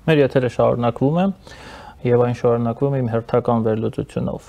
Մեր եթերը շարունակվում է եւ այն շարունակվում է իմ հերթական վերլուծությունով։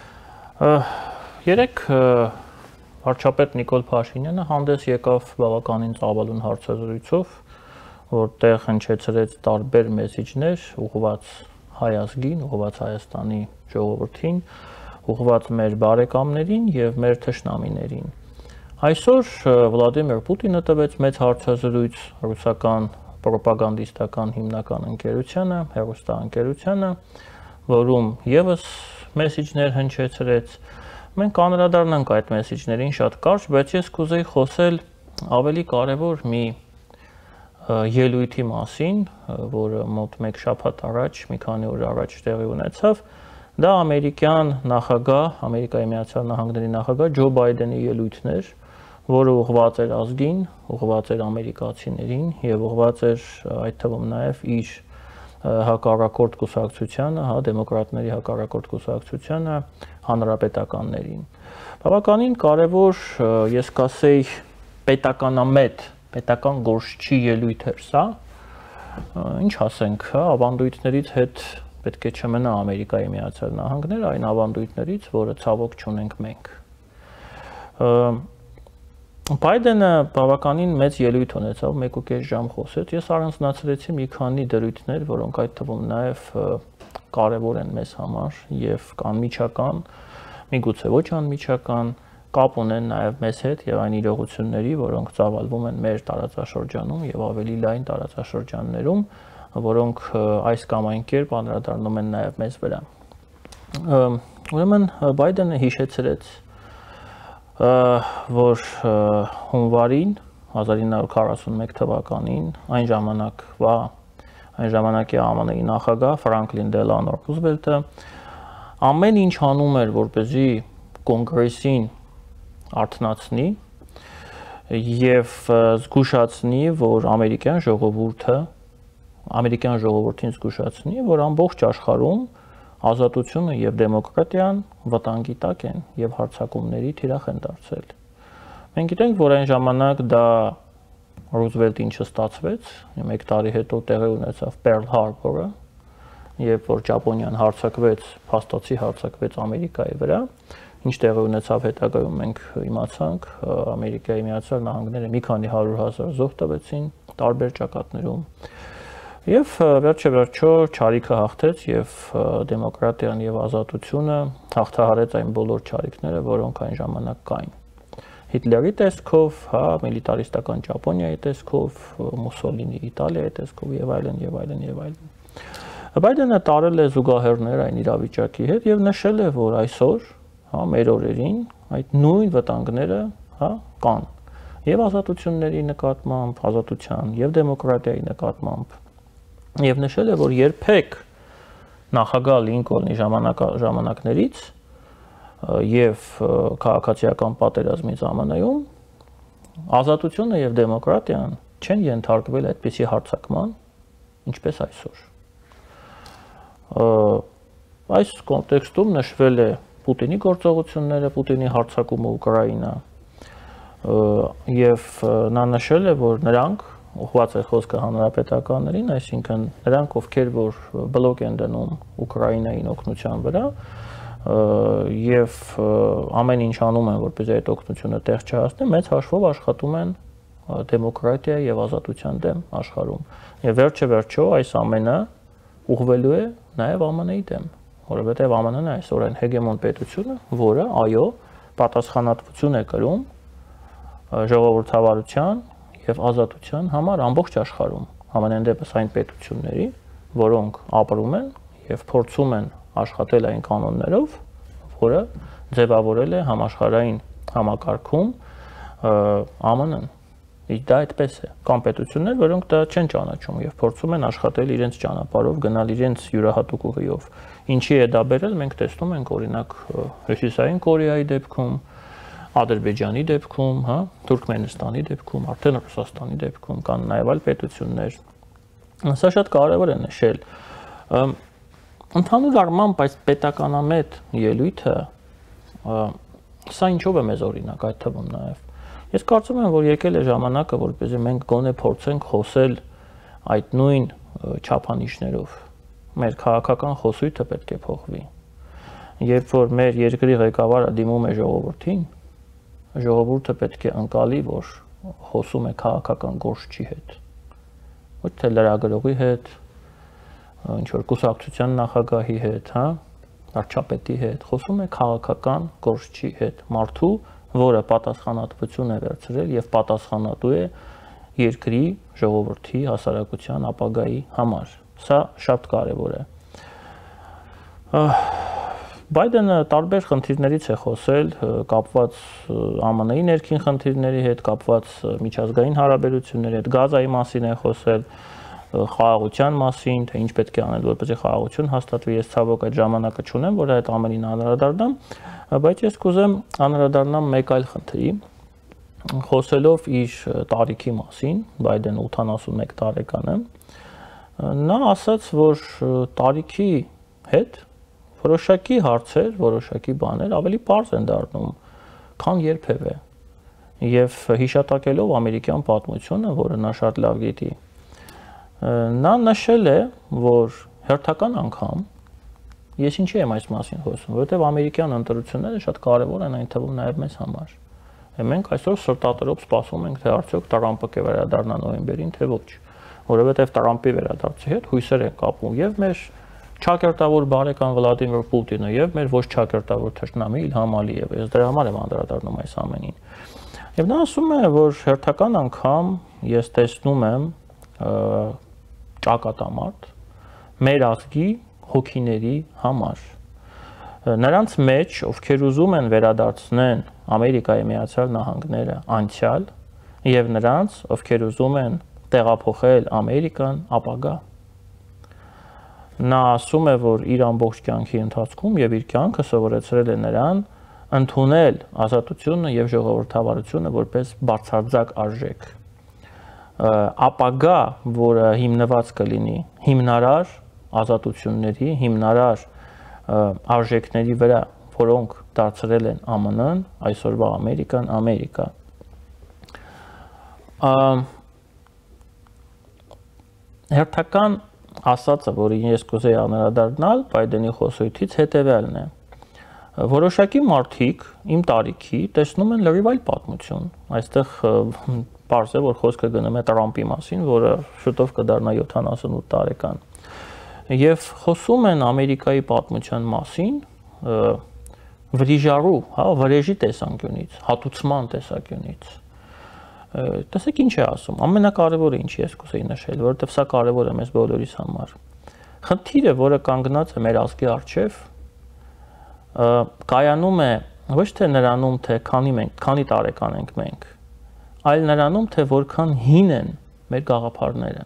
Երեք վարչապետ Նիկոլ Փաշինյանը հանդես եկավ բավականին ծավալուն հարցազրույցով, որտեղ հնչեցրեց տարբեր մեսիջներ ուղղված հայ ազգին, ուղղված Հայաստանի ժողովրդին, ուղղված մեր բարեկամներին եւ մեր թշնամիներին։ Այսօր Վլադիմիր Պուտինը տվեց մեծ հարցազրույց ռուսական պրոպագանդիստական հիմնական ընկերությանը, հեռուստաընկերությանը, որում եւս մեսիջներ հնչեցրեց։ Մենք անդրադառնանք այդ մեսիջներին շատ կարճ, բայց ես կուզեի խոսել ավելի կարևոր մի ելույթի մասին, որը մոտ 1 շաբաթ առաջ, մի քանի օր առաջ տեղի ունեցավ։ Դա ամերիկյան նախագահ, Ամերիկայի Միացյալ Նահանգների նախագահ Ջո Բայդենի ելույթն էր, որը ուղղված էր ազգին, ուղղված էր ամերիկացիներին եւ ուղղված էր այդ թվում նաեւ իր հակառակորդ կուսակցությանը, դեմոկրատների հակառակորդ կուսակցությանը, հանրապետականներին։ Բավականին կարևոր, ես կասեի, պետականամետ, պետական գործչի ելույթ էր սա։ Ինչ ասենք, ավանդույթներից հետ պետք է չմնա Ամերիկայի Միացյալ Նահանգները, այն ավանդույթներից, որը ցավոք չունենք մենք։ Բայդենը բավականին մեծ ելույթ ունեցավ, 1.5 ժամ խոսեց։ Ես առանձնացրեցի մի քանի դրույթներ, որոնք այդ թվում նաև կարևոր են մեզ համար եւ անմիջական, միգուցե ոչ անմիջական կապ ունեն նաև մեզ հետ եւ այն իրողությունների, որոնք ծավալվում են մեր տարածաշրջանում եւ ավելի լայն տարածաշրջաններում, որոնք այս կամ այն կերպ անդրադառնում են նաև մեզ վրա։ Ուրեմն Բայդենը հիշեցրեց, որ հունվարին 1941 թվականին այն ժամանակի ԱՄՆ-ի նախագահ Ֆրանկլին Դելանո Ռուզվելտը ամեն ինչ անում էր, որպեսզի կոնգրեսին արթնացնի եւ զգուշացնի, որ ամերիկյան ժողովրդին զգուշացնի, որ ամբողջ աշխարհում ազատությունը եւ դեմոկրատիան վտանգի տակ են եւ հարձակումների թիրախ են դարձել։ Մենք գիտենք, որ այն ժամանակ դա Ռուզվելտին չստացվեց, 1 տարի հետո տեղի ունեցավ Պերլ Հարբորը, երբ որ Ճապոնիան հարձակվեց, փաստացի հարձակվեց Ամերիկայի վրա, ինչ տեղի ունեցավ հետագայում մենք իմացանք, Ամերիկայի Միացյալ Նահանգները մի քանի 100,000 զոհ տվեցին տարբեր ճակատներում։ Եվ վերջը չարիքը հաղթեց եւ դեմոկրատիան եւ ազատությունը հաղթահարեց այն բոլոր չարիքները, որոնք այն ժամանակ կային։ Հիտլերի տեսքով, միլիտարիստական Ճապոնիայի տեսքով, Մուսոլինի Իտալիայի տեսքով եւ այլն եւ այլն եւ այլն։ Բայդենը տարել է զուգահեռներ այն իրավիճակի հետ եւ նշել է, որ այսօր, մեր օրերին այդ նույն վտանգները, կան եւ ազատությունների նկատմամբ, ազատության եւ դեմոկրատիայի նկատմամբ։ Եվ նշել է, որ երբեք նախագահ Լինկոլնի ժամանակներից եւ քաղաքացիական պատերազմի ժամանակում ազատությունը եւ դեմոկրատիան չեն ենթարկվել այդպիսի հարձակման, ինչպես այսօր։ Այս կոնտեքստում նշվել է Պուտինի գործողությունները, Պուտինի հարձակումը Ուկրաինա եւ նա նշել է, որ նրանք ուղղված է խոսքը հանրապետականներին, այսինքն նրանք, ովքեր որ բլոկ են դնում Ուկրաինային օգնության վրա եւ ամեն ինչ անում են, որպեսզի այդ օգնությունը տեղ չհասնի, մեծ հաշվով աշխատում են դեմոկրատիայի եւ ազատության դեմ աշխարհում։ Եվ վերջը այս ամենը ուղղվելու է նաեւ ԱՄՆ-ի դեմ, որովհետեւ ԱՄՆ-ն է այսօր այն հեգեմոն պետությունը, որը այո, պատասխանատվություն է կրում ժողովրդավարության եւ ազատության համար ամբողջ աշխարհում, համենայն դեպս այն պետությունների, որոնք ապրում են եւ փորձում են աշխատել այն կանոններով, որը ձևավորել է համաշխարհային համակարգում ԱՄՆ-ն։ Դա այդպես է։ Կան պետություններ, որոնք դա չեն ճանաչում եւ փորձում են աշխատել իրենց ճանապարհով, գնալ իրենց յուրահատուկ ուղիով։ Ինչի է դա բերել, մենք տեսնում ենք օրինակ Հյուսիսային Կորեայի դեպքում, Ադրբեջանի դեպքում, Թուրքմենստանի դեպքում, արդեն Ռուսաստանի դեպքում կան նաև այլ պետություններ։ Սա շատ կարևոր է նշել։ Ընդհանուր առմամբ այս պետականամետ ելույթը սա ինչով է մեզ օրինակ այդ թվում նաև։ Ես կարծում եմ, որ եկել է ժամանակը, որպեսզի մենք գոնե փորձենք խոսել այդ նույն չափանիշներով։ Մեր քաղաքական խոսույթը պետք է փոխվի։ Երբ որ մեր երկրի ղեկավարը դիմում է ժողովրդին, ժողովուրդը պետք է ընկալի, որ խոսում է քաղաքական գործչի հետ, ոչ թե լրագրողի հետ, ինչ որ կուսակցության նախագահի հետ, հա, վարչապետի հետ, խոսում է քաղաքական գործչի հետ, մարդու, որը պատասխանատվություն է վերցրել եւ պատասխանատու է երկրի, ժողովրդի, հասարակության ապագայի համար։ Սա շատ կարևոր է։ Բայդենը տարբեր խնդիրներից է խոսել, կապված ԱՄՆ-ի ներքին խնդիրների հետ, կապված միջազգային հարաբերությունների հետ, Գազայի մասին է խոսել, խաղաղության մասին, թե ինչ պետք է անել, որպեսզի խաղաղություն հաստատվի։ Ես ցավոք այդ ժամանակը չունեմ, որ այդ ամենին անդրադառնամ, բայց ես կուզեմ անդրադառնամ մեկ այլ խնդրի, խոսելով իր տարիքի մասին, Բայդենը 81 տարեկան է, նա ասաց, որ տարիքի հետ որոշակի հարցեր, որոշակի բաներ ավելի պարզ են դառնում, քան երբևէ։ Եվ հիշատակելով ամերիկյան պատմությունը, որը նա շատ լավ գիտի, նա նշել է, որ հերթական անգամ, ես ինչի եմ այս մասին խոսում, որովհետև ամերիկյան ընտրությունները շատ կարևոր են, այն թվում նաև մեզ համար։ Մենք այսօր սրտատրոպ սպասում ենք, թե արդյոք Տրամպը կվերադառնա նոյեմբերին, թե ոչ, որովհետև Տրամպի վերադարձի հետ հույսեր են կապում եւ մեր ճակերտավոր բարեկամ Վլադիմիր Պուտինը եւ մեր ոչ ճակերտավոր թշնամի Իլհամ Ալիևը։ Ես դրա համար եմ անդրադառնում այս ամենին։ Եվ նա ասում է, որ հերթական անգամ ես տեսնում եմ ճակատամարտ մեր ազգի հոգիների համար։ Նրանց մեջ, ովքեր ուզում են վերադարձնեն Ամերիկայի Միացյալ Նահանգները անցյալ, եւ նրանց, ովքեր ուզում են տեղափոխել Ամերիկան ապագա։ Նա ասում է, որ իր ամբողջ կյանքի ընթացքում եւ իր կյանքը սովորեցրել է նրան ընդունել ազատությունը եւ ժողովրդավարությունը որպես բարձրաձակ արժեք։ Ապագա, որը հիմնված կլինի հիմնարար ազատությունների, հիմնարար արժեքների վրա, որոնք դարձրել են ԱՄՆ-ն, այսօրվա Ամերիկան, Ամերիկա։ Հերթական ասածը, որին ես կուզեի անդրադառնալ Բայդենի խոսույթից, հետևյալն է. որոշակի մարդիկ իմ տարիքի տեսնում են լրիվ այլ պատմություն։ Այստեղ պարզ է, որ խոսքը գնում է Տրամպի մասին, որը շուտով կդառնա 78 տարեկան։ Եվ խոսում են Ամերիկայի պատմության մասին վրիժարու, հա, վրեժի տեսանկյունից, հատուցման տեսանկյունից։ Տեսեք ինչ է ասում, ամենակարևորը ինչ ես կուզեի նշել, որովհետև սա կարևոր է մեզ բոլորիս համար։ Խնդիրը, որը կանգնած է մեր ազգի առջև, կայանում է ոչ թե նրանում, թե քանի տարեկան ենք մենք, այլ նրանում, թե որքան հին են մեր գաղափարները։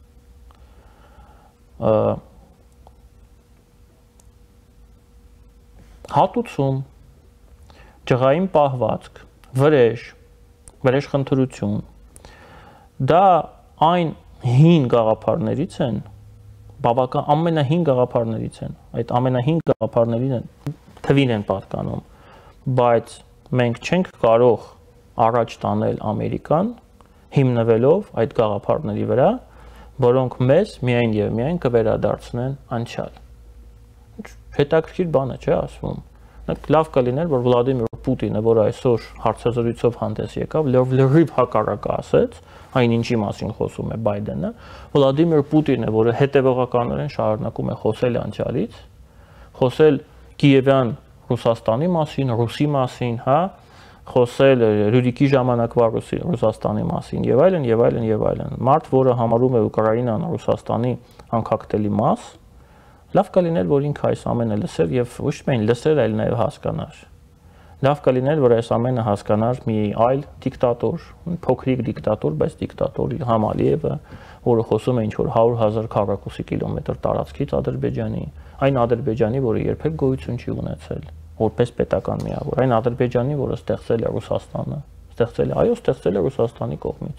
Հատուցում, ջղային պահվածք, վրեժխնդրություն, դա այն հին գաղափարներից են, բավական ամենահին գաղափարներից են, այդ ամենահին գաղափարներին թվին են պատկանում, բայց մենք չենք կարող առաջ տանել Ամերիկան հիմնվելով այդ գաղափարների վրա, որոնք մեզ միայն եւ միայն կվերադարձնեն անցյալ։ Հետաքրքիր բան է, չէ՞ ասվում։ Լավ կլիներ, որ Վլադիմիր Պուտինը, որ այսօր հարցազրույցով հանդես եկավ, լրիվ հակառակը ասեց, այն ինչի մասին խոսում է Բայդենը, Վլադիմիր Պուտինը, որը հետևողականորեն շարունակում է խոսել անցյալից, խոսել Կիևյան Ռուսաստանի մասին, Ռուսի մասին, հա, խոսել Ռյուրիկի ժամանակվա Ռուսաստանի մասին եւ այլն եւ այլն եւ այլն։ Մարդ, որը համարում է Ուկրաինան Ռուսաստանի անկախտելի մաս, լավ կլիներ, որ ինքը այս ամենը լսեր եւ ոչ միայն լսեր, այլ նաեւ հասկանար։ Լավ կլիներ, որ այս ամենը հասկանար մի այլ դիկտատոր, փոքրիկ դիկտատոր, բայց դիկտատոր Իլհամ Ալիևը, որը խոսում է ինչ-որ 100,000 քառակուսի կիլոմետր տարածքից Ադրբեջանի, այն Ադրբեջանի, որը երբեք գոյություն չի ունեցել, որպես պետական միավոր, այն Ադրբեջանի, որը ստեղծել է Ռուսաստանը, ստեղծել է Ռուսաստանի կողմից։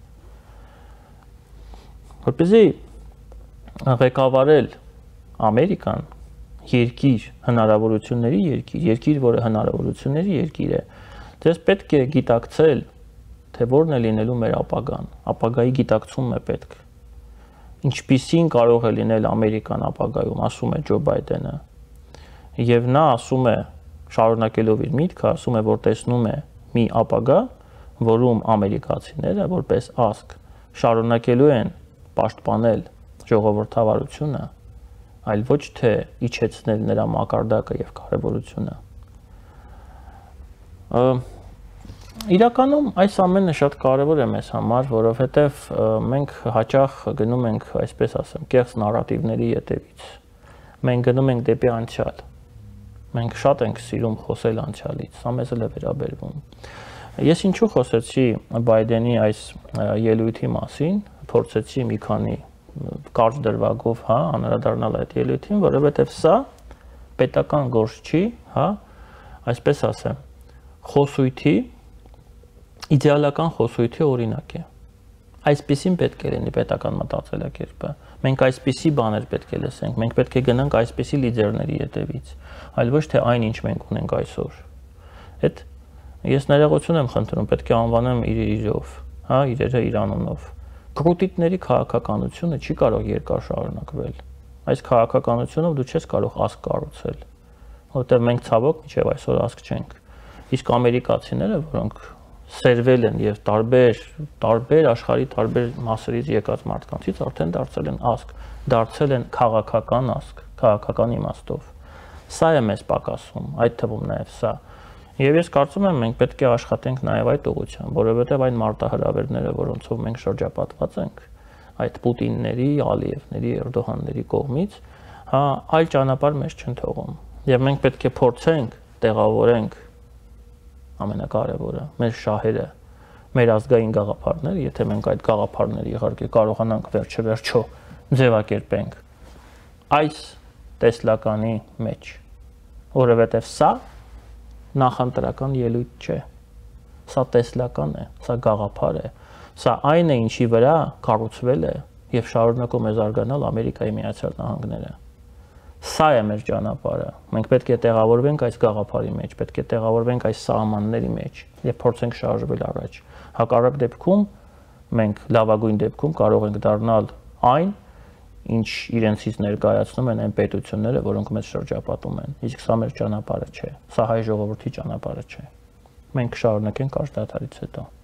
Որպեսզի ղեկավարել Ամերիկան, երկիր, հնարավորությունների երկիր, որը հնարավորությունների երկիր է, ձեզ պետք է գիտակցել, թե որն է լինելու մեր ապագան, ապագայի գիտակցումն է պետք։ ինչպիսին կարող է լինել Ամերիկան ապագայում, ասում է Ջո Բայդենը։ Եվ նա ասում է, շարունակելով իր միտքը, ասում է, որ տեսնում է մի ապագա, որում ամերիկացիները որպես ազգ շարունակելու են պաշտպանել ժողովրդավարությունը, այլ ոչ թե իջեցնել նրա մակարդակը եւ կարեւորությունը։ Իրականում այս ամենը շատ կարևոր է մեզ համար, որովհետեւ մենք հաճախ գնում ենք, այսպես ասեմ, կեղծ նարատիվների ետևից։ Մենք գնում ենք դեպի անցյալ։ Մենք շատ ենք սիրում խոսել անցյալից, սա մեզ էլ է վերաբերվում։ Ես ինչու խոսեցի Բայդենի այս ելույթի մասին, փորձեցի մի քանի կարճ դրվագով, անդրադառնալ այդ ելույթին, որովհետև սա պետական գործ չի, այսպես ասեմ, խոսույթի, իդեալական խոսույթի օրինակ է։ Այսպիսին պետք է լինի պետական մտածելակերպը։ Մենք այսպիսի բաներ պետք է լսենք, մենք պետք է գնանք այսպիսի լիդերների ետևից, այլ ոչ թե այն, ինչ մենք ունենք այսօր։ Այդ ես ներողություն եմ խնդրում, պետք է անվանեմ իրով, իրերը իր անունով։ Կրուտիտների քաղաքականությունը չի կարող երկար շարունակվել։ Այս քաղաքականությունով դու չես կարող ազգ կառուցել, որովհետև մենք ցավոք մինչև այսօր ազգ չենք։ Իսկ ամերիկացիները, որոնք սերվել են եւ տարբեր աշխարհի տարբեր մասերից եկած մարդկանցից արդեն դարձել են ազգ, դարձել են քաղաքական ազգ, քաղաքական իմաստով։ Սա է մեզ պակասում, այդ թվում նաեւ սա։ Եվ ես կարծում եմ մենք պետք է աշխատենք նաեւ այդ ուղղությամբ, որովհետեւ այն մարտահրավերները, որոնցով մենք շրջապատված ենք, այդ Պուտինների, Ալիևների, Էրդողանների կողմից, այլ ճանապարհ մեզ չեն թողում։ Եվ մենք պետք է փորձենք տեղավորենք ամենակարևորը, մեր շահերը, մեր ազգային գաղափարները, եթե մենք այդ գաղափարները իհարկե կարողանանք վերջը ձևակերպենք այս տեսլականի մեջ, որովհետև սա նախընտրական ելույթ չէ, սա տեսլական է, սա գաղափար է, սա այն է, ինչի վրա կառուցվել է եւ շարունակում է զարգանալ Ամերիկայի Միացյալ Նահանգները։ Սա է մեր ճանապարհը։ Մենք պետք է տեղավորվենք այս գաղափարի մեջ, պետք է տեղավորվենք այս սահմանների մեջ եւ փորձենք շարժվել առաջ։ Հակառակ դեպքում մենք լավագույն դեպքում կարող ենք դառնալ այն, ինչ իրենցից ներկայացնում են այն պետությունները, որոնք մեզ շրջապատում են։ Իսկ սա մեր ճանապարհը չէ։ Սա հայ ժողովրդի ճանապարհը չէ։ Մենք կշարունակենք կարճ դադարից հետո։